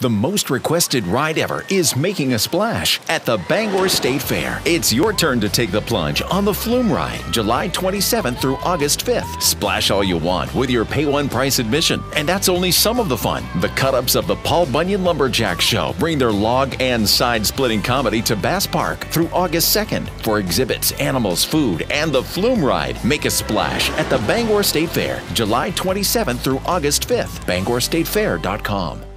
The most requested ride ever is making a splash at the Bangor State Fair. It's your turn to take the plunge on the Flume Ride, July 27th through August 5th. Splash all you want with your pay one price admission, and that's only some of the fun. The cut-ups of the Paul Bunyan Lumberjack Show bring their log and side-splitting comedy to Bass Park through August 2nd. For exhibits, animals, food, and the Flume Ride, make a splash at the Bangor State Fair, July 27th through August 5th. BangorStateFair.com.